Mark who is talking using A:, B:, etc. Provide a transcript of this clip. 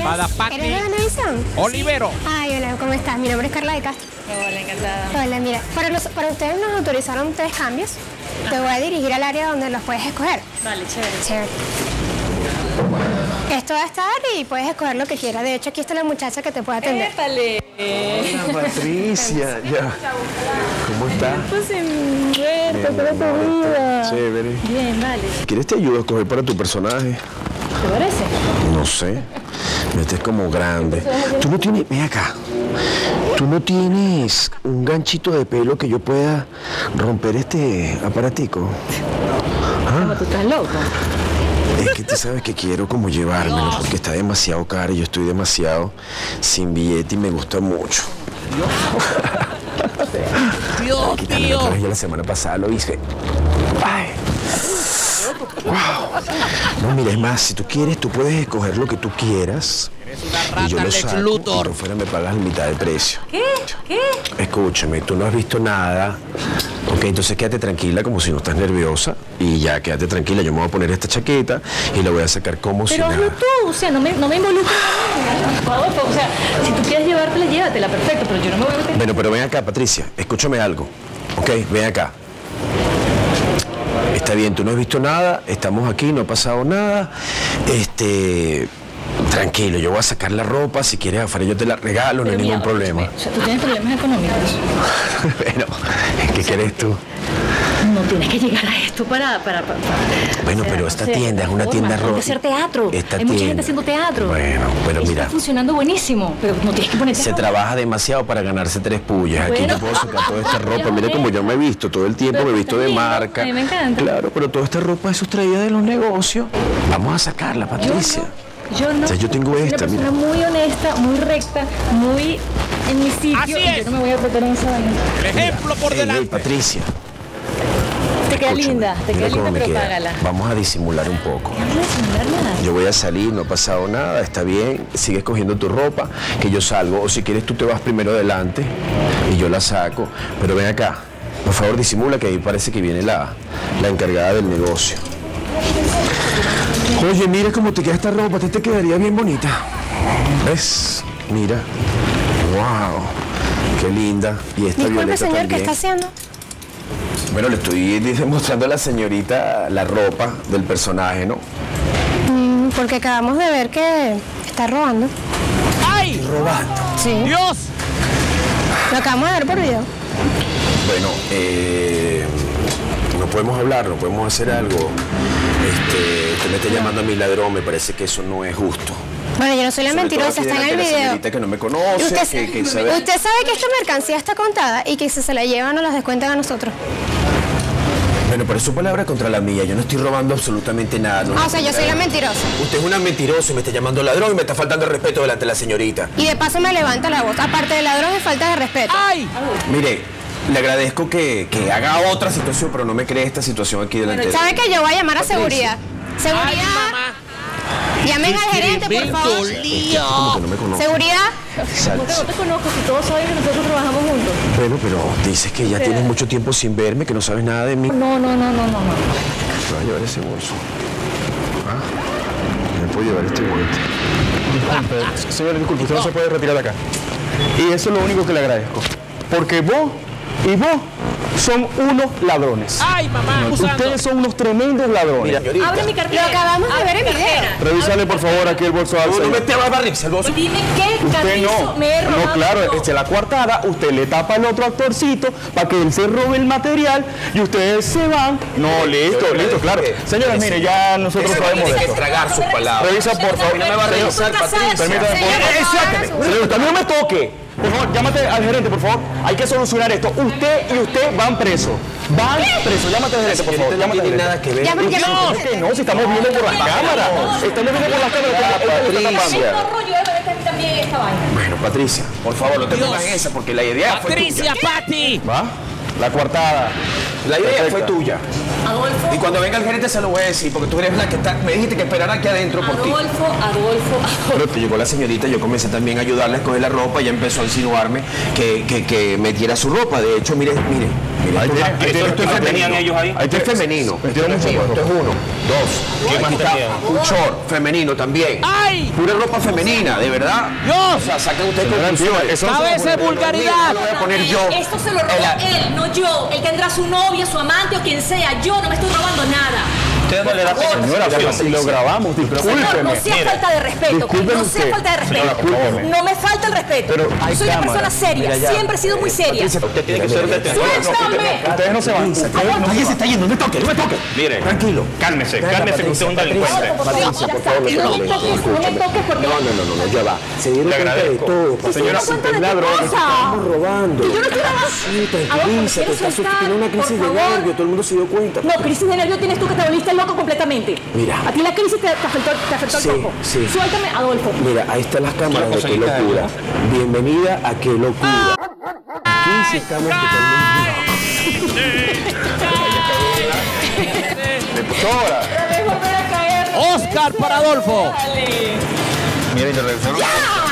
A: Espada Pati
B: ¿Eres de Venevisión?
A: Olivero.
B: Ay, hola, ¿cómo estás? Mi nombre es Carla de Castro.
C: Hola, encantada.
B: Hola, mira, para ustedes nos autorizaron 3 cambios. Te voy a dirigir al área donde los puedes escoger.
C: Vale, chévere.
B: Chévere. Esto va a estar y puedes escoger lo que quieras. De hecho, aquí está la muchacha que te puede atender.
C: ¡Épale!
D: Hola, Patricia, ya. ¿Cómo estás?
C: Pues en muerto, toda tu vida.
D: Chévere.
C: Bien, vale.
D: ¿Quieres te ayudo a escoger para tu personaje?
C: ¿Te parece?
D: No sé. Este es como grande. Tú no tienes... Ven acá. ¿Tú no tienes un ganchito de pelo que yo pueda romper este aparatico?
C: Como tú estás loco.
D: Es que tú sabes que quiero como llevármelo porque está demasiado caro y yo estoy demasiado sin billete y me gusta mucho.
A: Dios mío.
D: Ya la semana pasada lo hice. Ay. Wow. No, mira, es más, si tú quieres, tú puedes escoger lo que tú quieras.
A: Eres una
D: Y yo
A: rata,
D: lo
A: Lex
D: saco y
A: Luthor.
D: por fuera me pagas la mitad del precio.
C: ¿Qué? ¿Qué?
D: Escúchame, tú no has visto nada. Ok, entonces quédate tranquila como si no estás nerviosa. Y ya, quédate tranquila. Yo me voy a poner esta chaqueta y la voy a sacar como si
C: Pero hazlo
D: nada.
C: tú, o sea, no me involucres a mí. Por favor, o sea, si tú quieres llevártela, llévatela, perfecto, pero yo no me voy a meter.
D: Bueno, pero ven acá, Patricia. Escúchame algo. Ok, ven acá. Está bien, tú no has visto nada. Estamos aquí, no ha pasado nada. Tranquilo, yo voy a sacar la ropa. Si quieres afuera yo te la regalo, no hay ningún problema.
C: O sea, tú tienes problemas económicos.
D: Bueno, ¿qué quieres tú?
C: No tienes que llegar a esto para
D: Bueno,
C: o sea,
D: pero
C: no
D: esta
C: sé,
D: tienda es una
C: forma,
D: tienda
C: hay que
D: roja.
C: hacer teatro.
D: Esta
C: Hay mucha gente
D: tienda.
C: haciendo teatro.
D: Bueno, pero
C: Eso
D: mira,
C: está funcionando buenísimo, pero no tienes que ponerte
D: se
C: ropa.
D: trabaja demasiado para ganarse 3 pullas. Aquí
C: Bueno.
D: yo puedo sacar toda esta ropa.
C: Ya
D: Mira como
C: veo.
D: yo me he visto todo el tiempo,
C: Pero
D: me he visto de
C: está lindo,
D: marca.
C: a mí me encanta.
D: Claro, pero toda esta ropa es sustraída de los negocios. Vamos a sacarla, Patricia.
C: Yo no.
D: O sea, yo tengo
C: Soy
D: esta,
C: una
D: mira.
C: persona muy honesta, muy recta, muy en mi sitio.
A: Así
C: y
A: es.
C: Yo no me voy a meter en esa vaina.
A: El ejemplo por
D: Ey, ey,
A: delante.
D: Patricia.
C: Te queda
D: Escúchame,
C: linda, te
D: mira
C: queda
D: cómo
C: linda,
D: me
C: pero
D: queda.
C: págala.
D: Vamos a disimular un poco.
C: No voy a disimular nada.
D: Yo voy a salir, no ha pasado nada, está bien, sigues cogiendo tu ropa, que yo salgo, o si quieres tú te vas primero adelante y yo la saco, pero ven acá, por favor disimula que ahí parece que viene la encargada del negocio. Oye, mira cómo te queda esta ropa, a ti te quedaría bien bonita. ¿Ves? Mira. Wow, qué linda. Y esta
B: Disculpe,
D: violeta
B: señor, ¿qué
D: también.
B: está haciendo?
D: Bueno, le estoy demostrando a la señorita la ropa del personaje, ¿no?
B: Porque acabamos de ver que está robando.
A: ¡Ay!
D: Robando.
B: Sí.
A: ¡Dios!
B: Lo acabamos de ver por video.
D: Bueno, no podemos hablar, no podemos hacer algo. Usted me está llamando a mi ladrón, me parece que eso no es justo.
B: Bueno, yo no soy la
D: Sobre todo
B: mentirosa,
D: aquí
B: está en el
D: delante de la
B: video.
D: señorita que no me conoce, que sabe...
B: Usted sabe que esta mercancía está contada y que si se la llevan nos las descuentan a nosotros.
D: Bueno, pero es su palabra contra la mía, yo no estoy robando absolutamente nada. No,
B: Ah, o sea, yo soy la mentirosa.
D: Usted es una mentirosa y me está llamando ladrón y me está faltando el respeto delante de la señorita.
B: Y de paso me levanta la voz. Aparte de ladrón es falta de respeto.
A: ¡Ay!
D: Mire, le agradezco que haga otra situación, pero no me cree esta situación aquí delante de
B: ¿Sabe que yo voy a llamar a
D: Patricia.
B: seguridad?
A: ¡Ay,
B: Seguridad.
A: mamá!
B: Llamen al gerente, por favor.
A: Tremendo lío.
D: Como que no me conoce.
B: Seguridad.
D: Exacto.
C: No te conozco, si todos saben que nosotros trabajamos juntos.
D: Bueno, pero dices que ya tienes mucho tiempo sin verme, que no sabes nada de mí.
C: No.
D: Me voy a llevar ese bolso. ¿Ah? Me puedo llevar este guante.
E: Disculpe, señor, disculpe, usted no se puede retirar de acá. Y eso es lo único que le agradezco. Porque vos y vos son unos ladrones.
A: ¡Ay, mamá!
E: Ustedes son unos tremendos ladrones.
D: Señorita.
C: Abre mi cartera.
B: Lo acabamos de ver en video.
E: Revísale, por favor, aquí el bolso al
D: No, no
E: señor.
D: me te vas a revisar el bolso.
C: Dime qué
E: Usted
C: carrizo
E: no.
C: me he robado.
E: No, claro,
C: yo.
E: la coartada, usted le tapa al otro actorcito para que él se robe el material y ustedes se van. No, listo, listo, claro. Señores, mire, ya nosotros sabemos de
D: Tiene que
E: esto.
D: tragar sus palabras.
E: Revisa, por favor.
D: No me va a revisar, Patricia.
E: Permítame, por
B: Señor,
E: favor.
B: Exactamente.
E: Señor, usted a mí no me toque. Por favor, llámate al gerente, por favor. Hay que solucionar esto. Usted y usted van presos. Van presos. Llámate al gerente, por favor.
D: No
E: Llámate al
D: tiene
E: gerente.
D: nada que ver.
B: Ya, porque no.
E: ¿Por qué no? Si estamos viendo por las cámaras. Estamos viendo por las cámaras.
D: Patricia.
C: No, rollo, me metes a mí también esta vaina.
D: Bueno, Patricia, por favor, no te
A: Dios.
D: pongas esa porque la idea fue tuya.
A: ¡Patricia, Pati!
E: ¿Va? La coartada.
D: La idea
E: Perfecta.
D: fue tuya.
C: Adolfo.
D: Y cuando venga el gerente se lo voy a decir, porque tú eres la que está, me dijiste que esperara aquí adentro por ti.
C: Adolfo.
D: Pero llegó la señorita, yo comencé también a ayudarle a escoger la ropa, ella empezó a insinuarme que metiera su ropa. De hecho, mire.
E: Ahí tiene,
D: Esto es femenino.
F: ellos ahí?
D: Esto es femenino. Esto es mío. Esto es 1, 2.
F: ¿Qué más
D: Aquí está
F: tenían?
D: un short femenino también.
A: ¡Ay!
D: Pura ropa femenina, de verdad.
A: Dios.
D: O sea, saquen ustedes
E: Señora,
D: conclusiones.
E: eso no se
A: A
E: va a
A: veces
E: poner.
A: vulgaridad.
D: No voy a poner yo.
G: Esto se lo robó él, no yo. Él tendrá su novia, su amante o quien sea. Yo no me estoy robando nada.
F: Ustedes no le dan
E: Señora, pero si lo grabamos,
G: Señor,
E: discúlpeme.
G: no sea
F: Mire,
G: falta de respeto.
E: discúlpeme
G: No sea
E: usted.
G: falta de respeto.
E: Discúlpeme.
G: No me falta el respeto.
E: Pero hay
G: Soy una persona
E: cámaras.
G: seria.
D: Mira ya.
G: Siempre he sido muy seria.
D: Patricia,
F: Usted tiene que ser detenido.
G: ¡Suéltame!
E: Ustedes no se van. Ustedes no se
D: Alguien se
E: van.
D: está yendo, no me toque, no me toque.
F: Mire,
D: Tranquilo.
F: cálmese,
D: Venga,
F: cálmese que usted es un
D: Patricia,
F: delincuente.
D: Patricia, por favor,
G: No me toques, no me toques porque...
D: No, ya va. Se dieron
F: Le
D: cuenta de
F: agradezco.
D: todo.
E: Señora,
G: ¿Se
E: usted es
G: dan cuenta de
E: ladrón.
G: qué pasa?
D: Estamos robando.
G: Que yo no estoy robando.
D: Sí, tranquiliza, que estás tiene una crisis de nervio, todo el mundo se dio cuenta.
G: No, crisis de nervio tienes tú que te volviste loco completamente.
D: Mira.
G: A ti la crisis te afectó
D: Sí,
G: el coco.
D: sí.
G: Suéltame, Adolfo.
D: Mira, ahí están las cámaras de Qué
F: conseguiste
D: Locura. Bienvenida a Qué Locura. Aquí sí estamos totalmente
E: Doctora.
G: Debes volver a caer.
A: Oscar para Adolfo.
G: Dale.
F: Mire, intervención.
G: ¡Ya!